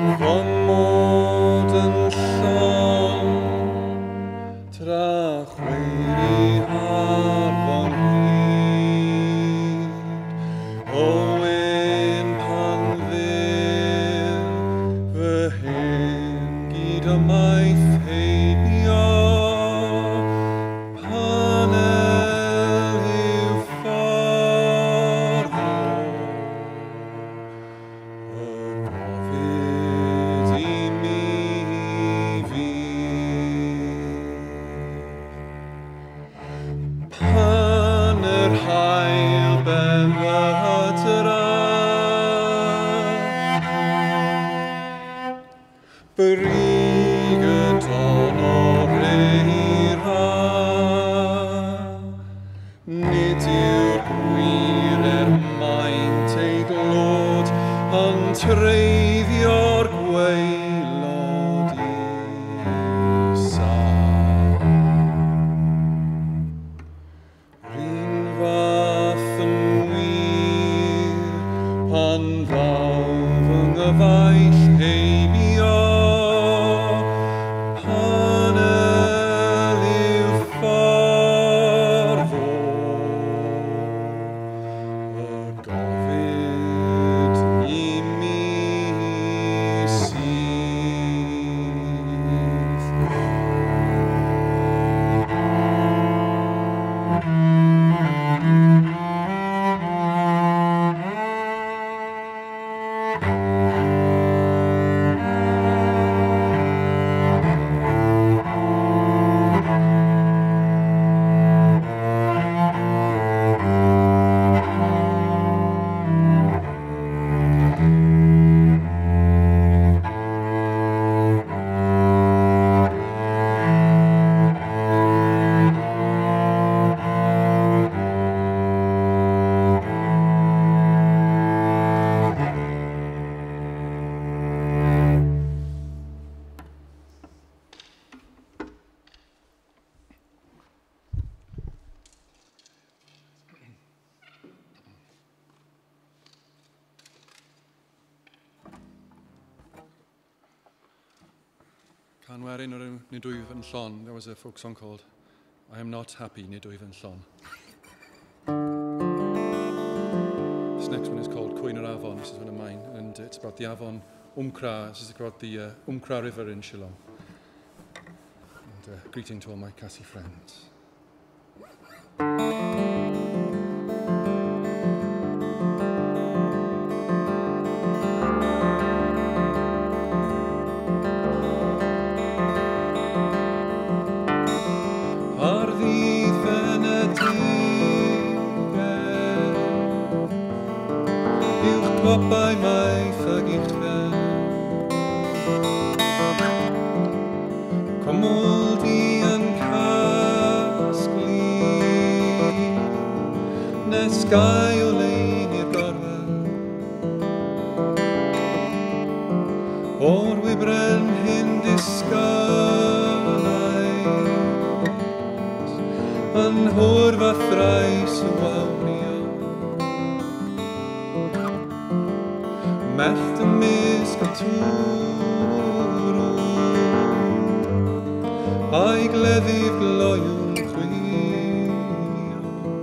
There was a folk song called I Am Not Happy Nidwyf yn Llon. This next one is called Cwyn yr Afon. This is one of mine, and it's about the Avon Umcra. This is about the Umcra River in Shillong. And greeting to all my Cassie friends. By my vergicht wel. Kom ul die an kaskli, nes sky o lein i'r gorwel. O'r wybren hyn disgolais, yn hwyr fa thrais o wawrio. Mellt ymysg y twrw, a'i gleddyf gloiwn chwilio.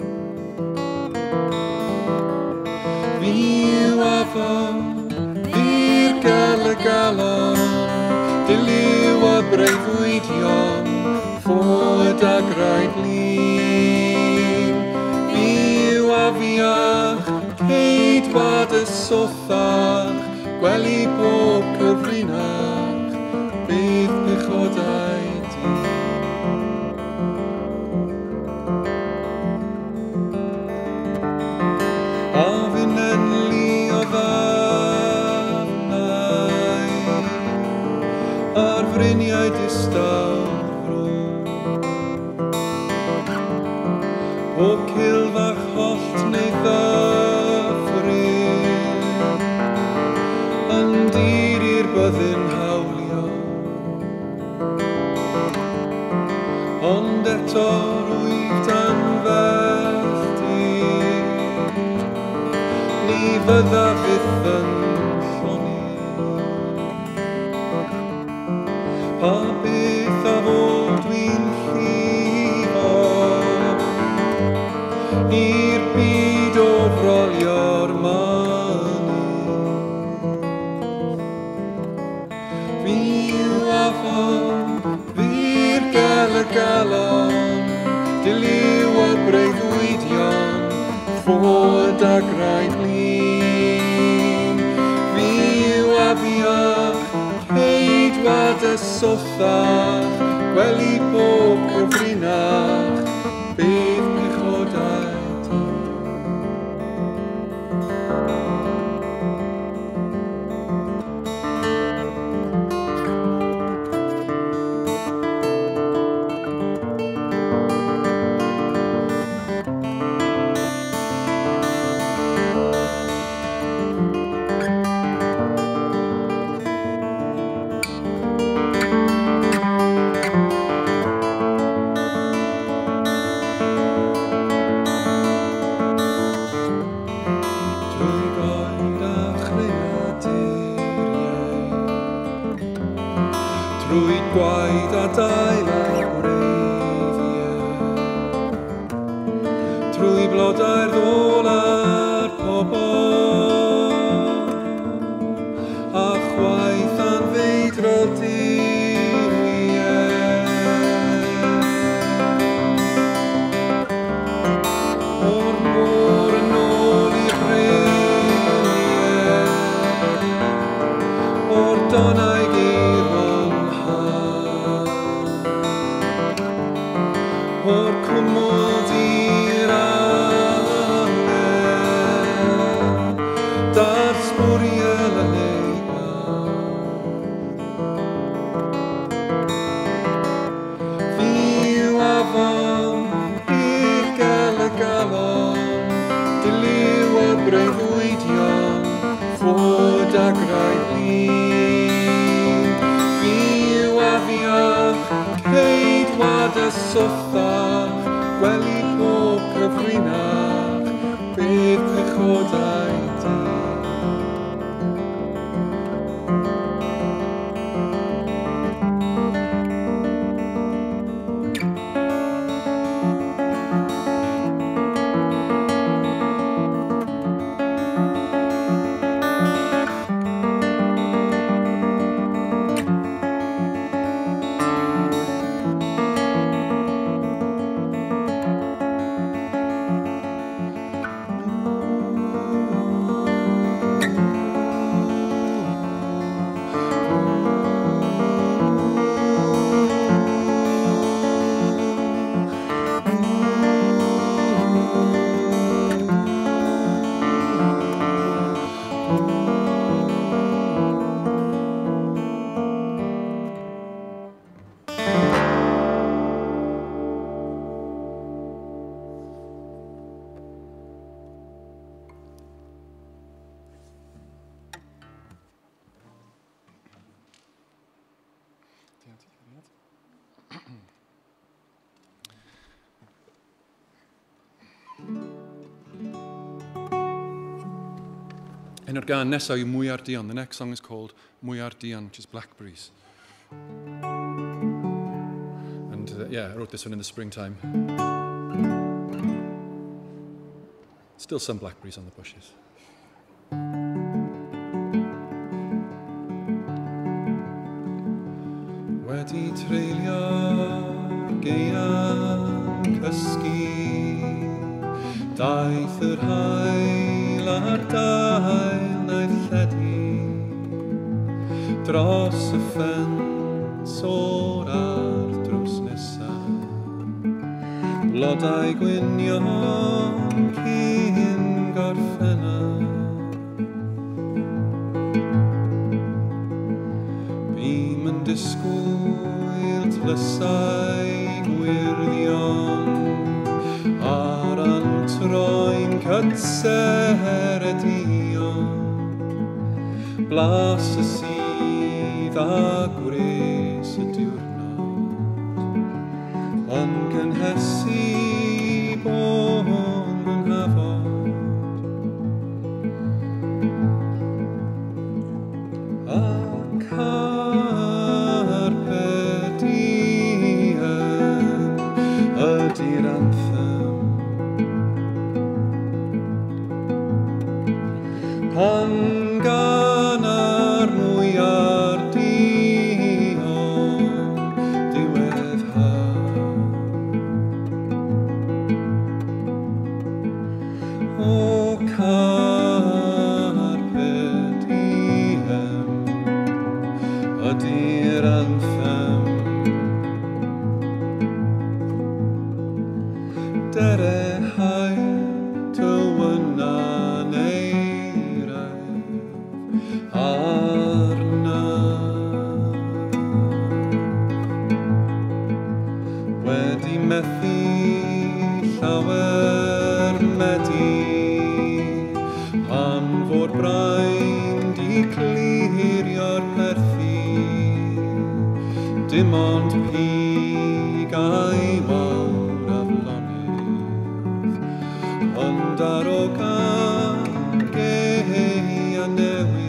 Fi yw afon, fi'r gael y galon, diliw a breuddwydion, ffwyd a graig lun. Fi yw afiach, ceidwad y sothach, gwely bob cyfrinach, bydd pechodau di. A fi'n enlu o ddafnau, ar fryniau distawrw. O cilfach hollt neu ddyffryn, yn dir i'r byddin hawlio. Ond eto rwyf dan felltir, ni fydda fydd yn lloni. a beth a fod dwi'n llifo i'r byd o frolio'r mani. Fi yw afon, fi'r galon, diliw o breuddwydion, ffod a graig blin. Fi yw afiach, ceidwad y sothach, gwely bob cyfrinach, beth pechodau ti. Drwy gwaith a dail a gwreiddiau, trwy blodau'r ddôl a'r pobol, a chwaith anfeidro dirwiau. O'r môr yn ôl i'r briliau, o'r donau geirwol, o'r cwmod i'r angen, da'r sbwriel y leibad. Fi yw afon, i'r galon, diliw o breuddwydion, ffod a graig blin. Fi yw afiach, ceidwad y sothach, gwely pob cyfrinach, beth pechodau ti. Un o'r gan nesaf yw Mwy ar Dion. The next song is called Mwy ar Dion, which is Blackberries. And yeah, I wrote this one in the springtime. Still some blackberries on the bushes. Wedi treulio gaeaf cysgu, daeth yr haul a'r dail naeth lledu, dros y ffens o'r ar drws nesaf, blodau gwynion cyn gorffennaf. Bym yn disgwyl tlysau gwirdion ar antroen cytser y dion, blas y sydd a gwres y diwrnod, yn gynhesu bod yn hafod. A carped ydy'r anthem. Dere hael tywyna neiraf arnaf. Wedi methu llawer medi, pan fod brain di clirio'r perthi, dim ond pigau mawr aflonydd, ond ar o gei a newid.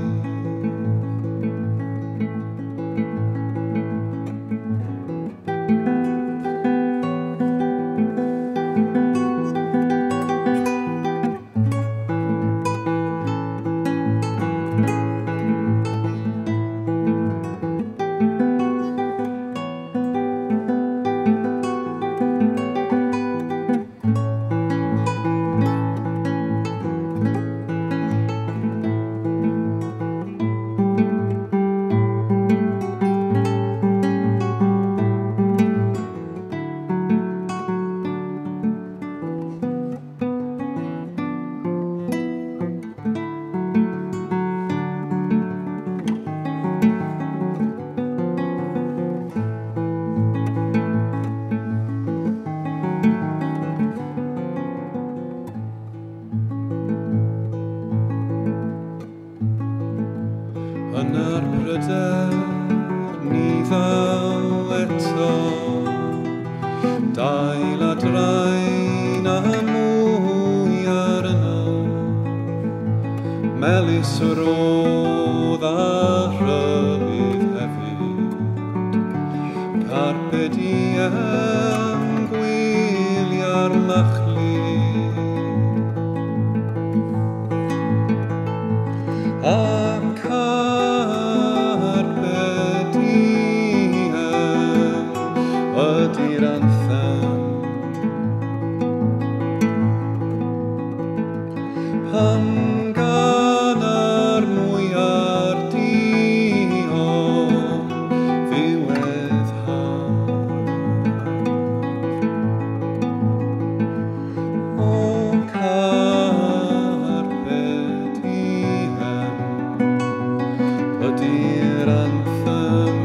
Yn yr pryder ni ddaw eto, dail a draen a mwy arno, melys yr oedd a rhydd hefyd, carpe diem gwylia'r machlid. Ydy'r anthem. Pan gan ar mwyar dion ddiweddar, o carpe diem ydy'r anthem.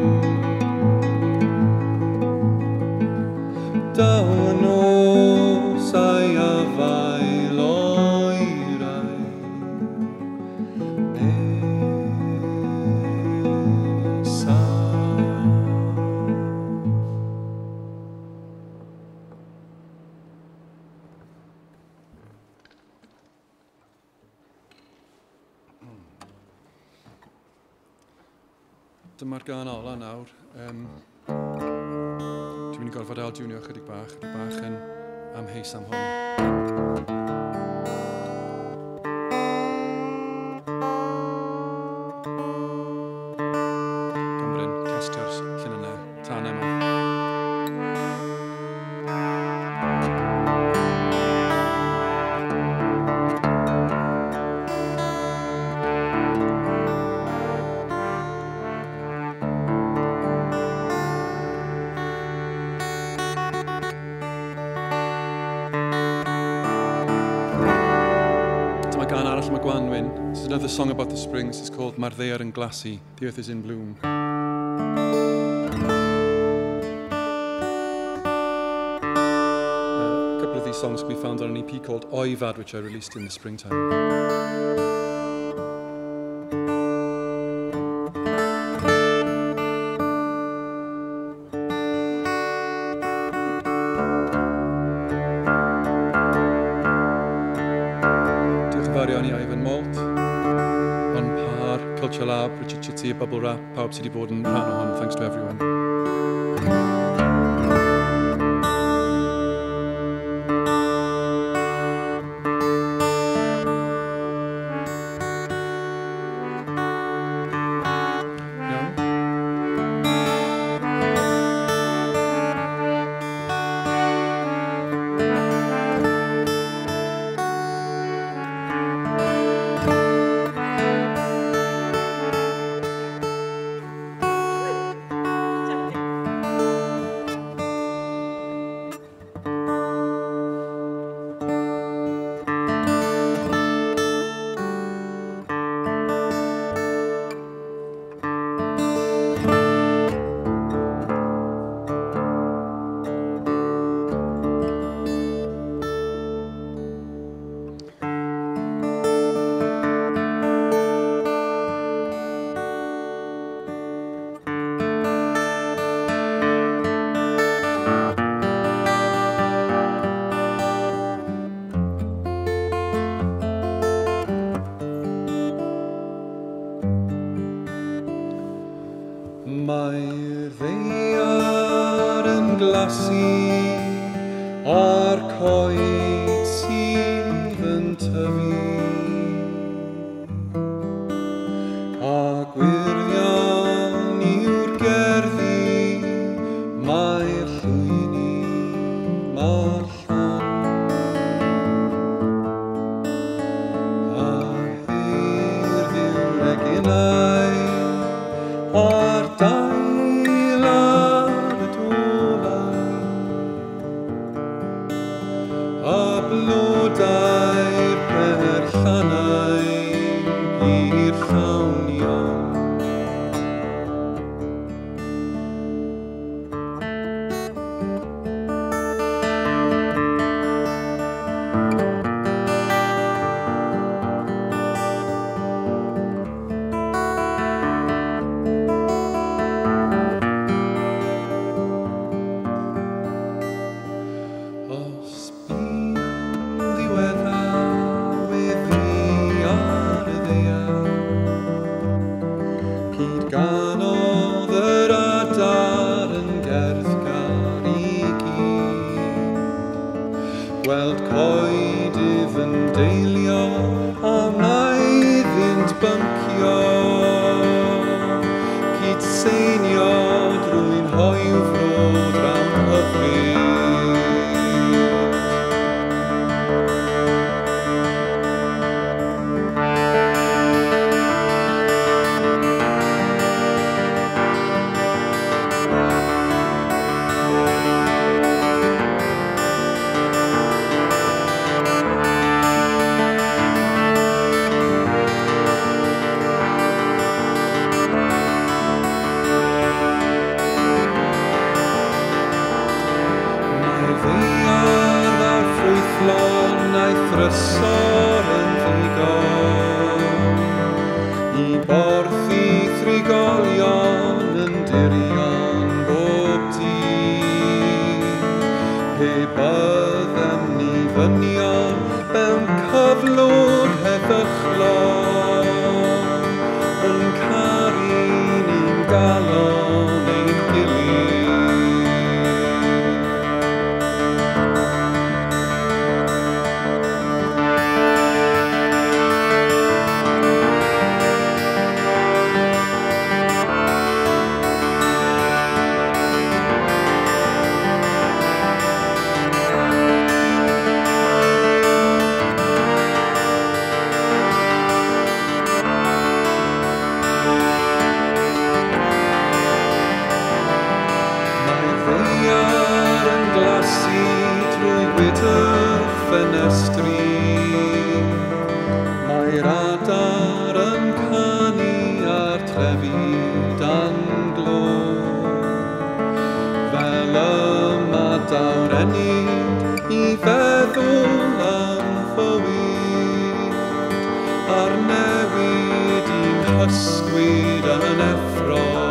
Daw yn osau a fael oerau nesaf. Dyma'r gân ola nawr. Dwi'n mynd i gorfod ail-diwnio chydig bach yn amheus am hwn. Gymryn castio'r llun yna, tan yma. This is another song about the spring. This is called Mae'r Ddaear yn Glasu. The Earth is in Bloom. A couple of these songs can be found on an EP called Oifad, which I released in the springtime. Ivan Malt, On Par, Culture Lab, Richard Chitty, Bubble Wrap, pawb sydd wedi bod yn rhan o hon. Thanks to everyone. Mae'r ddaear yn glasu a'r coed sydd yn tyfu a gwirion yw'r gerddi mae'r llwyni ma'r llan a hyrdd yw'r eginau a'r dailad y dolau a blodau'r perllanau i'r llawnion. Ganodd yr adar yn gerdd gar I gyd gweld coedydd yn deilio a wnaeddynt byncio cydseinio drwy'n hoyw frod rawn hyfryd. Aeth rysor yn ddigon I borthi thrigolion yn dirion bob dydd pe byddem ni ddynion mewn cyflwr heddychlon yn caru ni'n galon ein gilydd. Trwy wydr ffenestri mae'r adar yn canu ar trefi dan glo fel y madawr enid I feddwl am fywyd a'r newid i'n hysgwyd yn effro